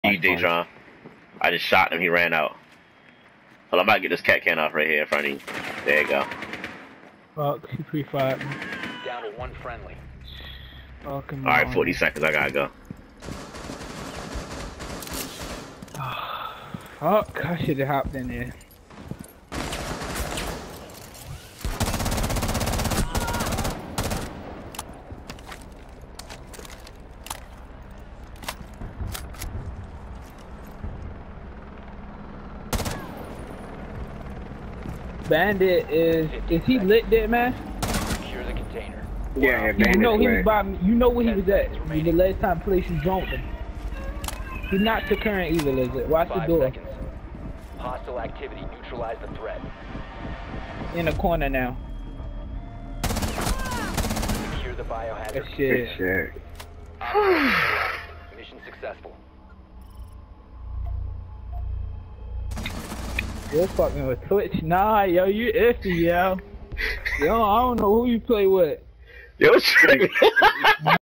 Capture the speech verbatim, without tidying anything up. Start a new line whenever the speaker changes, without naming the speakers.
He D-Tron. I just shot him, he ran out. Well, I'm about to get this cat can off right here in front of you. There you go.
Fuck, he pre-fired me.
Down to one friendly.
Oh, come
Alright,
on.
forty seconds, I gotta go.
Fuck, I should have hopped in there. Bandit is is he lit there, man?
Secure the container.
Yeah, yeah,
You
Bandit's
know he was
lit.
by me. You know where he was at. The last time place you jumped him. He's not the current either, Lizard. Watch the
Five
door.
seconds. Hostile activity. Neutralize the threat.
In the corner now.
Secure the biohazard.
That
Good
shit.
shit.
Mission successful.
You're fucking with Twitch. Nah, yo, you iffy, yo. Yo, I don't know who you play with.
Yo, it's